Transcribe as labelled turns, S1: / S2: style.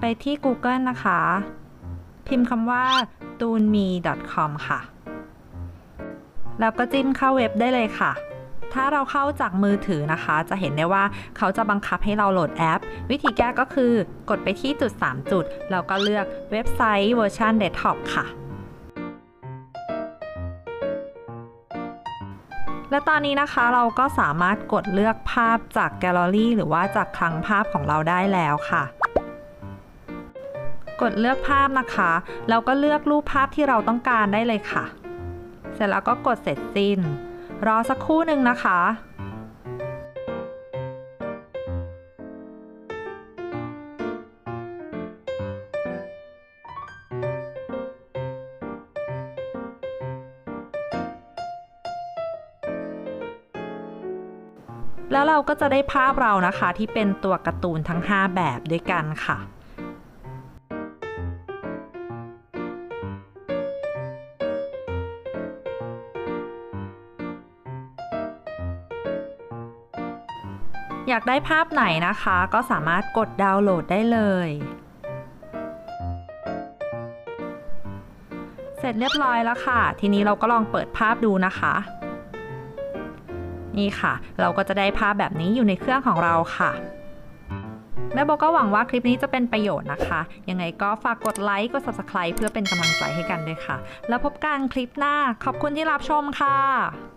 S1: ที่ Google นะคะ พิมพ์คำว่า toonme.com ค่ะแล้วก็จิ้มเข้าเว็บได้เลยค่ะถ้าเราเข้าจากมือถือนะคะจะเห็นได้ว่าเขาจะบังคับให้เราโหลดแอปวิธีแก้ก็คือกดไปที่จุด3จุดแล้วก็เลือกเว็บไซต์เวอร์ชันเดสก์ท็อปค่ะและตอนนี้นะคะเราก็สามารถกดเลือกภาพจากแกลเลอรี่หรือว่าจากคลังภาพของเราได้แล้วค่ะกดเลือกภาพนะคะแล้วก็เลือกรูปภาพที่เราต้องการได้เลยค่ะเสร็จแล้วก็กดเสร็จสิ้นรอสักครู่หนึ่งนะคะแล้วเราก็จะได้ภาพเรานะคะที่เป็นตัวการ์ตูนทั้ง5แบบด้วยกันค่ะอยากได้ภาพไหนนะคะก็สามารถกดดาวน์โหลดได้เลยเสร็จเรียบร้อยแล้วค่ะทีนี้เราก็ลองเปิดภาพดูนะคะนี่ค่ะเราก็จะได้ภาพแบบนี้อยู่ในเครื่องของเราค่ะแม่โบก็หวังว่าคลิปนี้จะเป็นประโยชน์นะคะยังไงก็ฝากกดไลค์กด Subscribe เพื่อเป็นกำลังใจให้กันด้วยค่ะแล้วพบกันคลิปหน้าขอบคุณที่รับชมค่ะ